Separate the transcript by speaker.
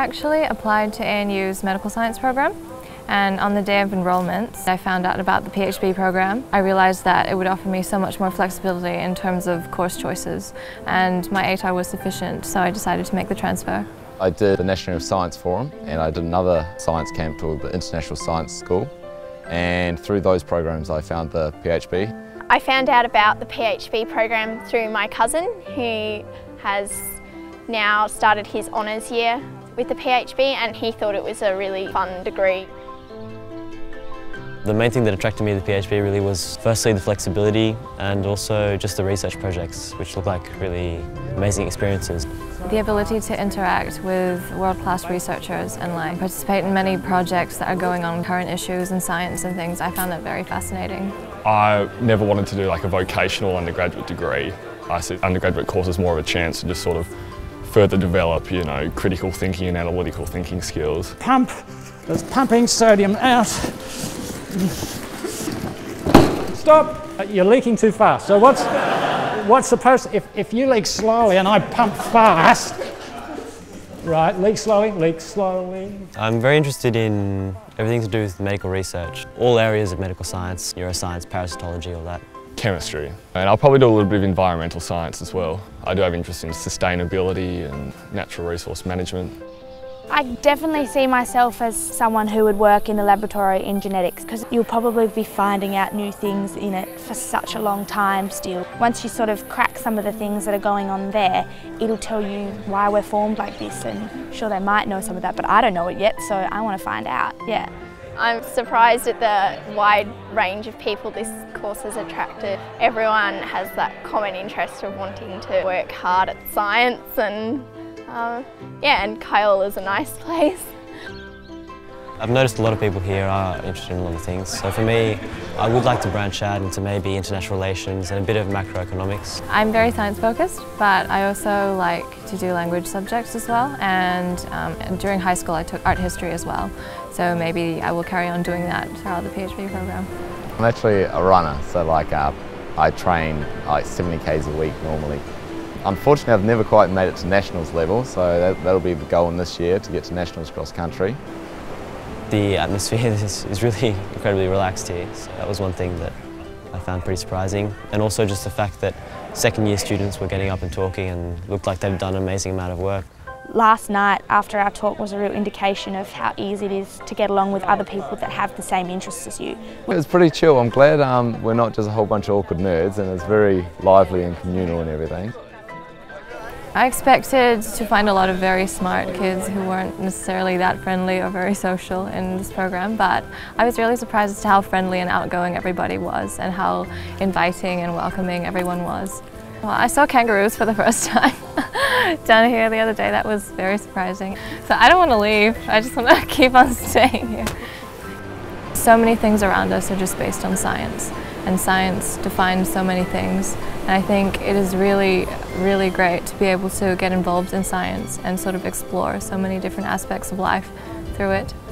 Speaker 1: actually applied to ANU's medical science program, and on the day of enrollment I found out about the PhB program. I realised that it would offer me so much more flexibility in terms of course choices, and my ATAR was sufficient, so I decided to make the transfer.
Speaker 2: I did the National Science Forum and I did another science camp called the International Science School, and through those programs I found the PhB.
Speaker 3: I found out about the PhB program through my cousin, who has now started his honours year with the PhB, and he thought it was a really fun degree.
Speaker 4: The main thing that attracted me to the PhB really was firstly the flexibility and also just the research projects, which look like really amazing experiences.
Speaker 1: The ability to interact with world-class researchers and participate in many projects that are going on current issues in science and things, I found that very fascinating.
Speaker 5: I never wanted to do a vocational undergraduate degree. I see undergraduate courses more of a chance to just sort of further develop, critical thinking and analytical thinking skills.
Speaker 6: It's pumping sodium out. Stop! You're leaking too fast. So what's supposed to, if you leak slowly and I pump fast, right, leak slowly, leak slowly.
Speaker 4: I'm very interested in everything to do with medical research. All areas of medical science, neuroscience, parasitology, all that.
Speaker 5: Chemistry, and I'll probably do a little bit of environmental science as well. I do have interest in sustainability and natural resource management.
Speaker 7: I definitely see myself as someone who would work in the laboratory in genetics, because you'll probably be finding out new things in it for such a long time still. Once you sort of crack some of the things that are going on there, it'll tell you why we're formed like this, and sure, they might know some of that, but I don't know it yet, so I want to find out, yeah.
Speaker 3: I'm surprised at the wide range of people this course has attracted. Everyone has that common interest of wanting to work hard at science, and and Kioloa's a nice place.
Speaker 4: I've noticed a lot of people here are interested in a lot of things, so for me, I would like to branch out into maybe international relations and a bit of macroeconomics.
Speaker 1: I'm very science focused, but I also like to do language subjects as well, and during high school I took art history as well, so maybe I will carry on doing that throughout the PhD program.
Speaker 2: I'm actually a runner, so I train 70 k's a week normally. Unfortunately, I've never quite made it to nationals level, so that'll be the goal in this year, to get to nationals cross country.
Speaker 4: The atmosphere is really incredibly relaxed here, so that was one thing that I found pretty surprising. And also just the fact that second year students were getting up and talking and looked like they'd done an amazing amount of work.
Speaker 7: Last night after our talk was a real indication of how easy it is to get along with other people that have the same interests as you.
Speaker 2: It was pretty chill. I'm glad we're not just a whole bunch of awkward nerds, and it's very lively and communal and everything.
Speaker 1: I expected to find a lot of very smart kids who weren't necessarily that friendly or very social in this program, but I was really surprised as to how friendly and outgoing everybody was, and how inviting and welcoming everyone was. Well, I saw kangaroos for the first time down here the other day. That was very surprising. So I don't want to leave, I just want to keep on staying here. So many things around us are just based on science, and science defines so many things. And I think it is really, really great to be able to get involved in science and sort of explore so many different aspects of life through it.